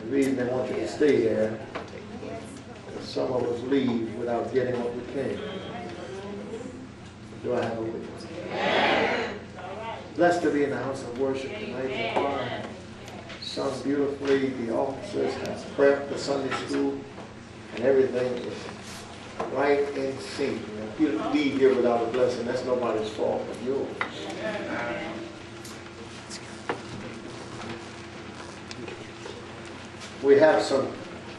The reason they want you to stay there is some of us leave without getting what we came. Do I have a witness? Blessed to be in the house of worship tonight. The choir sung beautifully. The officers have prepped the Sunday school, and everything is right in sync. If you leave here without a blessing, that's nobody's fault but yours. We have some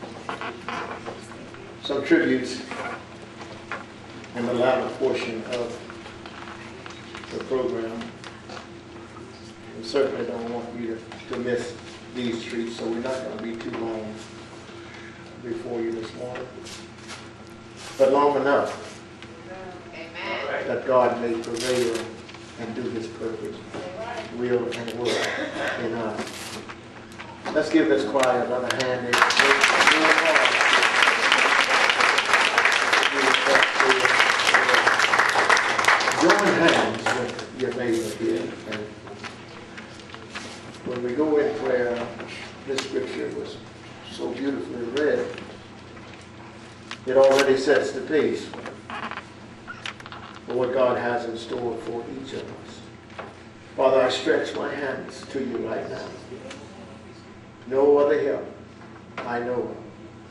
tributes in the latter portion of the program. We certainly don't want you to miss these treats, so we're not going to be too long before you this morning. But long enough that God may prevail and do His purpose, will and work in us. Let's give this choir another hand. Join hands with your neighbor here. And when we go in prayer, this scripture was so beautifully read. It already sets the pace for what God has in store for each of us. Father, I stretch my hands to you right now. No other help I know of.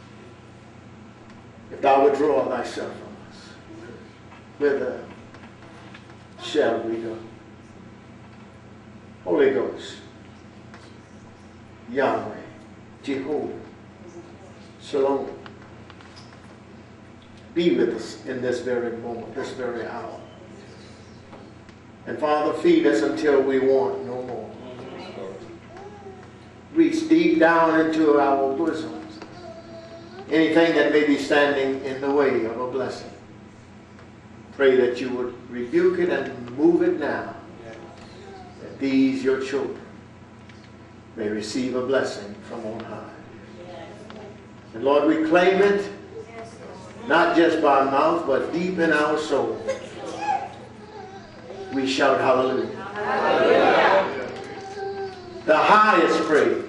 If thou withdraw thyself from us, whither shall we go? Holy Ghost, Yahweh, Jehovah, Shalom, be with us in this very moment, this very hour. And Father, feed us until we want no more. Reach deep down into our bosoms. Anything that may be standing in the way of a blessing. Pray that you would rebuke it and move it now. That these, your children, may receive a blessing from on high. And Lord, we claim it, not just by mouth, but deep in our soul. We shout hallelujah. Hallelujah. The highest praise.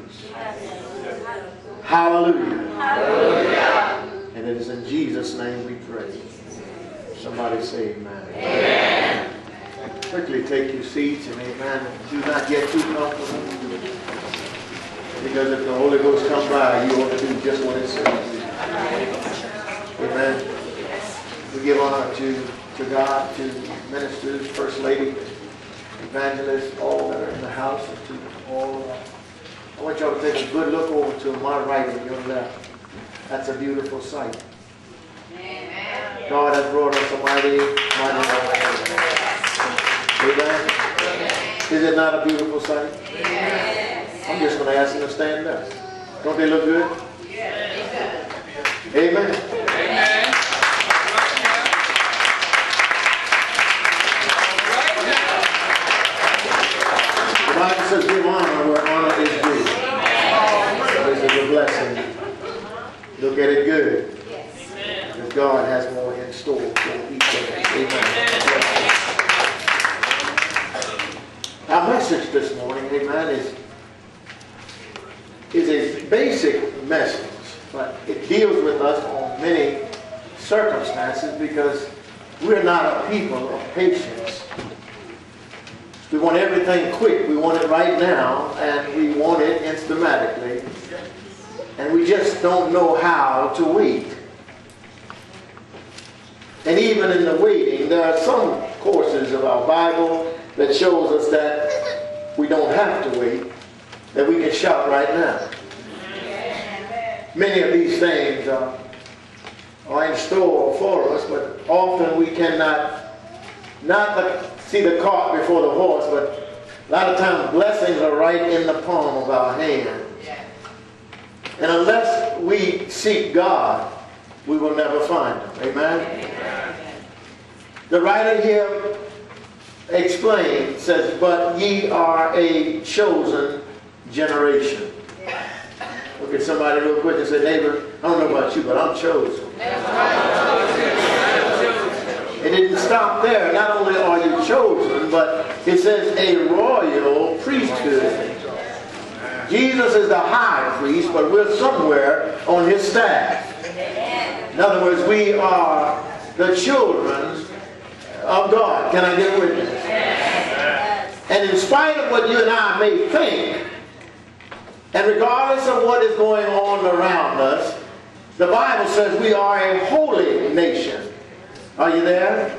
Hallelujah. Hallelujah. And it is in Jesus' name we pray. Somebody say amen. Amen. Quickly take your seats and amen. Do not get too comfortable. Because if the Holy Ghost comes by, you ought to do just what it says. Amen. We give honor to God, to ministers, First Lady, evangelists, all that are in the house, and to all. I want y'all to take a good look over to my right and your left. That's a beautiful sight. Amen. God has brought us a mighty long way. Amen. Is it not a beautiful sight? Yes. I'm just going to ask them to stand up. Don't they look good? Yes. Amen. Amen. The Bible says give honor where honor is due. This is a blessing. Look at it good. Because God has more in store for each of us. Amen. Our message this morning, amen, is a basic message, but it deals with us on many circumstances because we're not a people of patience. We want everything quick. We want it right now, and we want it instantly. And we just don't know how to wait. And even in the waiting, there are some courses of our Bible that shows us that we don't have to wait, that we can shout right now. Many of these things are in store for us, but often we cannot see the cart before the horse, but a lot of times blessings are right in the palm of our hand. And unless we seek God, we will never find Him. Amen? The writer here explains, says, but ye are a chosen generation. Look at somebody real quick and say, neighbor, I don't know about you, but I'm chosen. It didn't stop there. Not only are you chosen, but it says a royal priesthood. Jesus is the high priest, but we're somewhere on his staff. In other words, we are the children of God. Can I get a witness? And in spite of what you and I may think, and regardless of what is going on around us, the Bible says we are a holy nation. Are you there?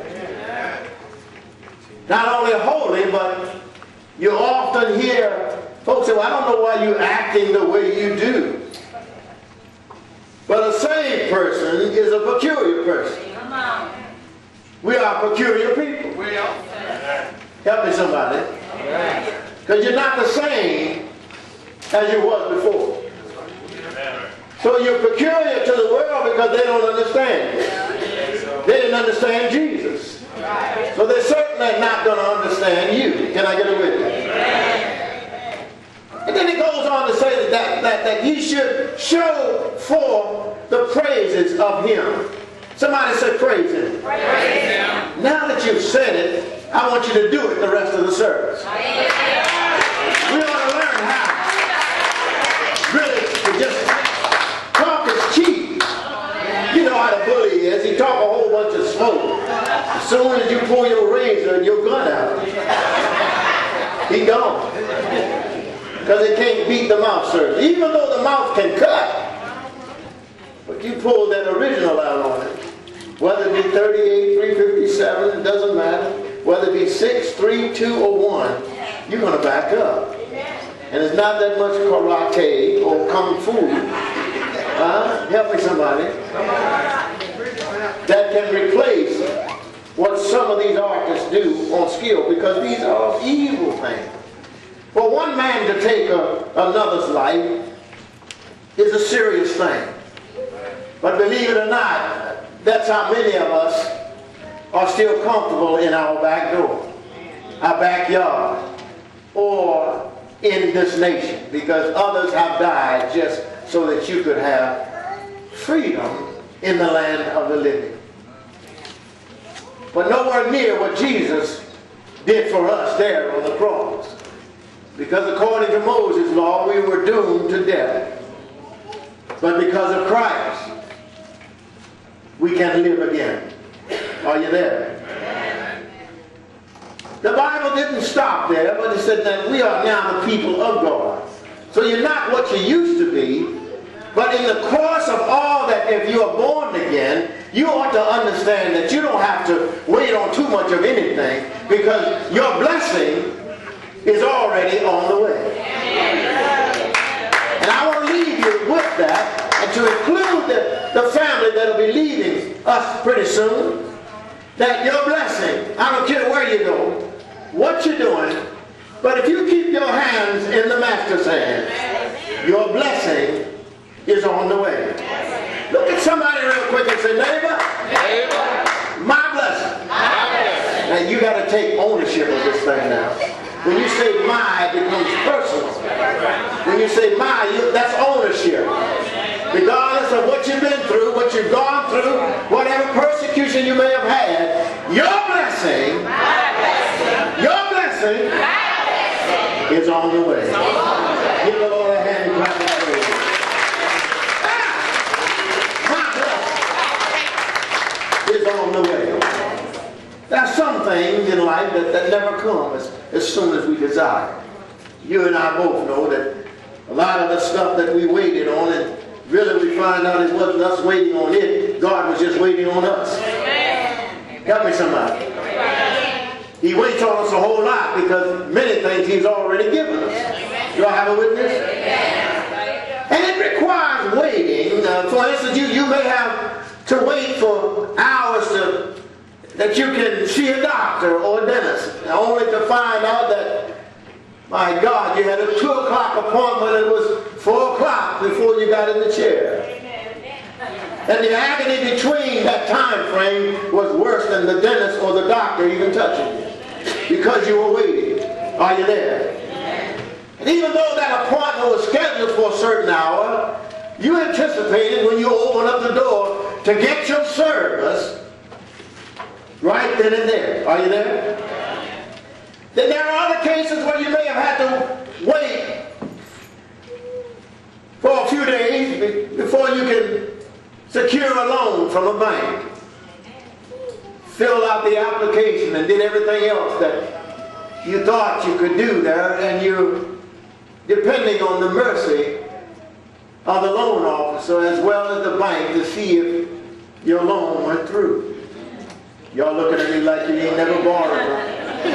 Not only holy, but you often hear folks say, well, I don't know why you're acting the way you do. But a saved person is a peculiar person. We are peculiar people. Help me somebody. Because you're not the same as you was before. So you're peculiar to the world because they don't understand you. They didn't understand Jesus. So they're certainly not going to understand you. Can I get a witness? And then it goes on to say that you should show forth the praises of him. Somebody say praise him. Praise him. Now that you've said it, I want you to do it the rest of the service. We ought to learn how. Really, to just talk is cheap. You know how the bully is. He talk a whole bunch of smoke. As soon as you pull your razor and your gun out, he gone. Because it can't beat the mouth surgery. Even though the mouth can cut, but you pull that original out on it. Whether it be 38, 357, it doesn't matter. Whether it be 6, 3, 2, or 1, you're going to back up. And it's not that much karate or kung fu. Help me somebody. That can replace what some of these artists do on skill, because these are evil things. For one man to take another's life is a serious thing. But believe it or not, that's how many of us are still comfortable in our back door, our backyard, or in this nation, because others have died just so that you could have freedom in the land of the living. But nowhere near what Jesus did for us there on the cross. Because according to Moses' law, we were doomed to death. But because of Christ, we can live again. Are you there? The Bible didn't stop there, but it said that we are now the people of God. So you're not what you used to be, but in the course of all that, if you are born again, you ought to understand that you don't have to wait on too much of anything, because your blessing is already on the way. And I want to leave you with that, and to include the family that will be leaving us pretty soon, that your blessing, I don't care where you go, what you're doing, but if you keep your hands in the Master's hands, your blessing is on the way. Look at somebody real quick and say, neighbor, my blessing. Now you got to take ownership of this thing now. When you say my, it becomes personal. When you say my, that's ownership. Regardless of what you've been through, what you've gone through, whatever persecution you may have had, your blessing is on the way. Give the Lord a hand and clap and praise. My blessing is on the way. There are some things in life that never come as soon as we desire. You and I both know that a lot of the stuff that we waited on, and really we find out it wasn't us waiting on it, God was just waiting on us. Help me somebody. He waits on us a whole lot because many things he's already given us. Do I have a witness? And it requires waiting. For instance, you may have to wait for hours that you can see a doctor or a dentist, only to find out that, my God, you had a 2 o'clock appointment, it was 4 o'clock before you got in the chair. And the agony between that time frame was worse than the dentist or the doctor even touching you, because you were waiting. Are you there? And even though that appointment was scheduled for a certain hour, you anticipated when you opened up the door to get your service right then and there. Are you there? Then there are other cases where you may have had to wait for a few days before you can secure a loan from a bank. Filled out the application and did everything else that you thought you could do there, and you're depending on the mercy of the loan officer as well as the bank to see if your loan went through. Y'all looking at me like you ain't never borrowed one.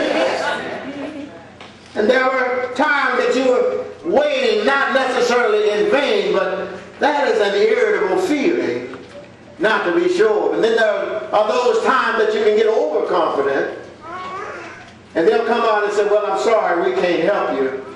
And there were times that you were waiting, not necessarily in vain, but that is an irritable feeling, not to be sure. And then there are those times that you can get overconfident, and they'll come out and say, well, I'm sorry, we can't help you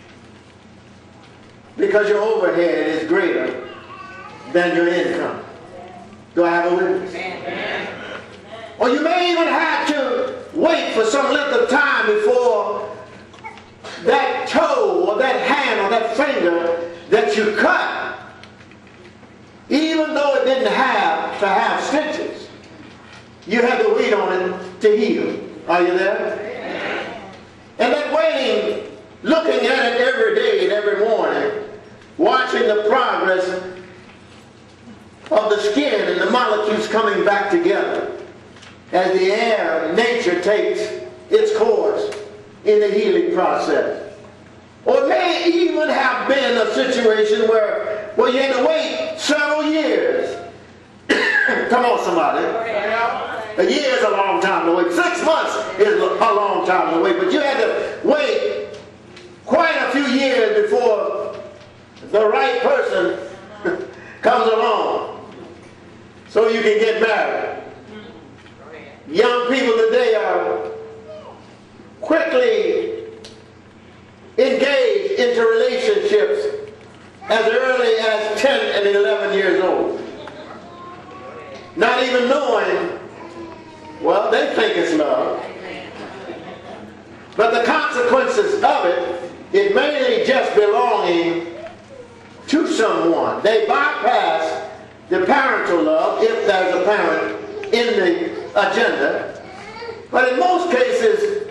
because your overhead is greater than your income. Do I have a witness? Amen. Or you may even have to wait for some length of time before that toe or that hand or that finger that you cut, even though it didn't have to have stitches, you had to wait on it to heal. Are you there? And that waiting, looking at it every day and every morning, watching the progress of the skin and the molecules coming back together as the air, nature takes its course in the healing process. Or it may even have been a situation where you had to wait several years. Come on, somebody. A year is a long time to wait. 6 months is a long time to wait. But you had to wait quite a few years before the right person comes along so you can get married. Young people today are quickly engaged into relationships as early as 10 and 11 years old. Not even knowing, well, they think it's love. But the consequences of it mainly just belonging to someone. They bypass the parental love, if there's a parent in the agenda. But in most cases,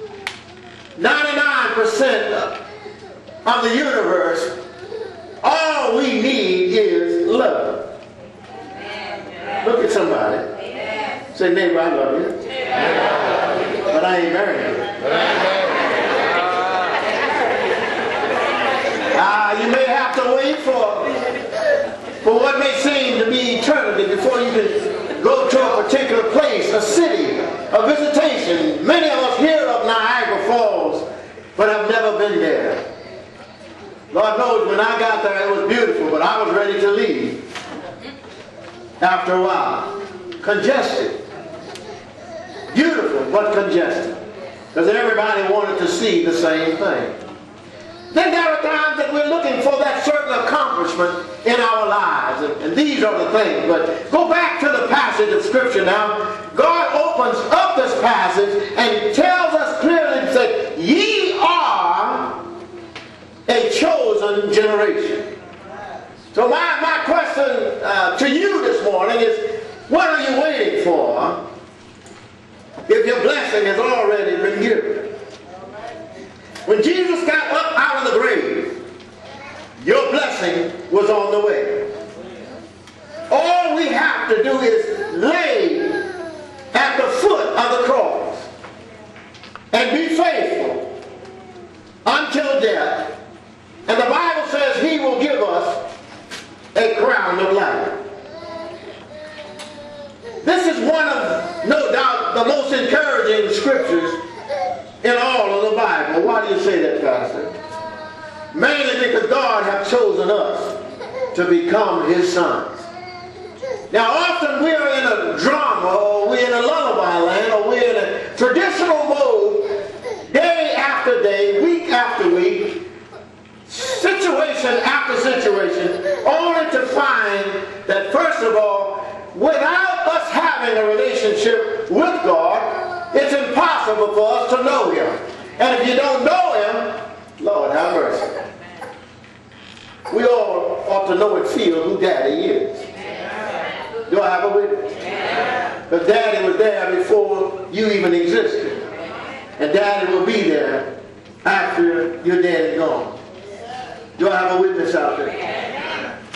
99% of the universe, all we need is love. Look at somebody. Say, neighbor, I love you. But I ain't married you. You may have to wait for what may seem to be eternity before you can go to a particular place, a city, a visitation. Many of us hear of Niagara Falls, but have never been there. Lord knows when I got there it was beautiful, but I was ready to leave after a while. Congested. Beautiful, but congested. Because everybody wanted to see the same thing. Then there are times that we're looking for that certain accomplishment in our lives. And these are the things. But go back to the passage of Scripture now. God opens up this passage and tells us clearly that ye are a chosen generation. So my question to you this morning is, what are you waiting for if your blessing has already been given? When Jesus got up out of the grave, your blessing was on the way. All we have to do is lay at the foot of the cross and be faithful until death. And the Bible says he will give us a crown of life. This is one of, no doubt, the most encouraging scriptures in all of the Bible. Why do you say that, Pastor? Mainly because God has chosen us to become his sons. Now often we're in a drama, or we're in a lullaby land, or we're in a traditional mode, day after day, week after week, situation after situation, only to find that, first of all, without us having a relationship with God, it's impossible for us to know him. And if you don't know him, Lord have mercy. We all ought to know and feel who Daddy is. Do I have a witness? But Daddy was there before you even existed. And Daddy will be there after your dad is gone. Do I have a witness out there?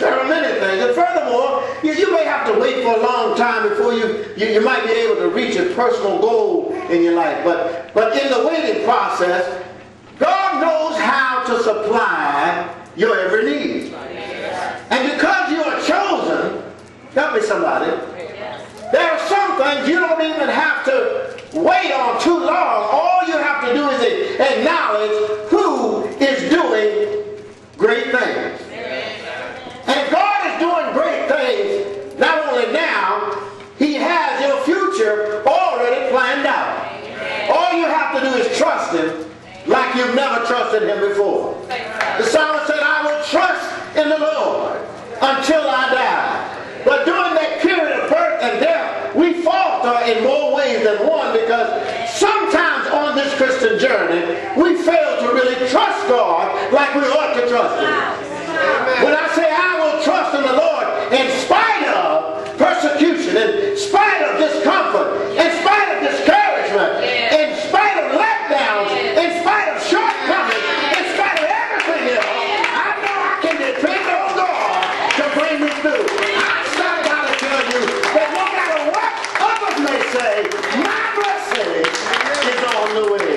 There are many things. And furthermore, you may have to wait for a long time before you might be able to reach a personal goal in your life. But in the waiting process, God knows how to supply your every need. And because you are chosen, help me somebody, there are some things you don't even have to wait on too long. All you have to do is acknowledge who is doing great things. And if God is doing great things, not only now, He has your future already planned out. All you have to do is trust Him like you've never trusted Him before. The psalmist said, I will trust in the Lord until I die. But during that period of birth and death, we falter in more ways than one, because sometimes on this Christian journey, we fail to really trust God like we ought to trust Him. When I say I will trust in the Lord in spite of persecution, in spite of discomfort, in spite of discouragement, in spite of letdowns, in spite of shortcomings, in spite of everything else, I know I can depend on God to bring me through. I started out to tell you that no matter what others may say, my blessing is on the way.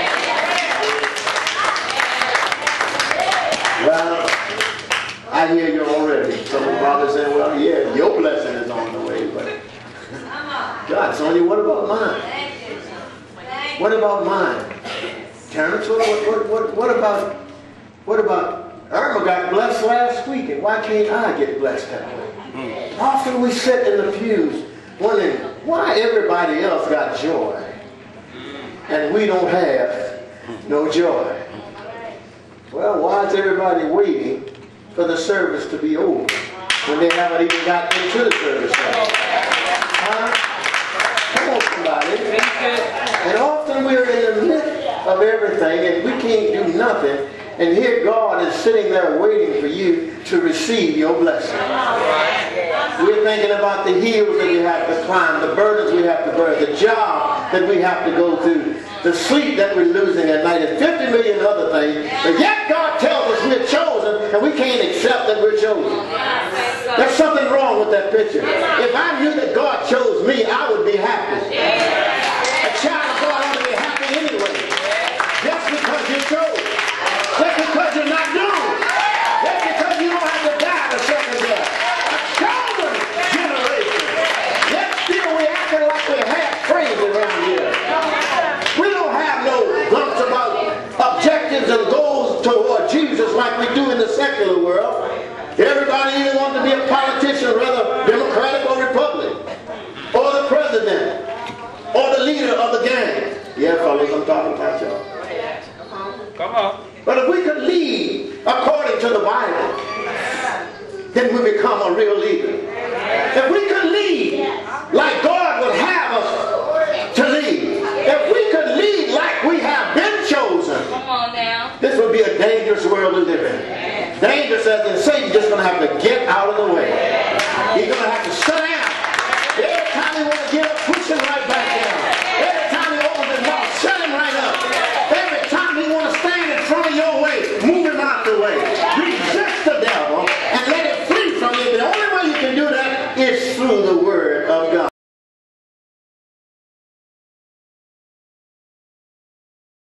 Well, I hear you already. Some of brothers saying, well, yeah, your blessing is on the way, but God, Sonia, what about mine? What about mine? Terrence, what about Irma got blessed last week, and why can't I get blessed that way? Often we sit in the pews wondering why everybody else got joy and we don't have no joy. Well, why is everybody waiting for the service to be over when they haven't even got into the service yet? Come on, somebody. And often we're in the midst of everything and we can't do nothing, and here God is sitting there waiting for you to receive your blessing. We're thinking about the hills that we have to climb, the burdens we have to bear, the job that we have to go through, the sleep that we're losing at night, and 50 million other things. But yet God tells us we're chosen, and we can't accept that we're chosen. There's something wrong with that picture. If I knew that God chose me, I would be happy. A child of God ought to be happy anyway. Just because you're chosen. Just because you're not doomed. Just because you don't have to die the second death. A chosen generation. Yet still we're acting like we're half crazy around here. We don't have no lumps about objectives and goals toward Jesus like we do in the secular world. Everybody either wants to be a politician, whether Democratic or Republican, or the president, or the leader of the gang. Yeah, fellas, I'm talking about y'all. Come on. But if we could lead according to the Bible, then we become a real leader. If we could lead like God would have us to lead, if we could lead like we have been chosen, come on now, this would be a dangerous world to live in. Dangerous as in Satan's just going to have to get out of the way. He's going to have to sit down. Every time he wants to get up, push him right back down.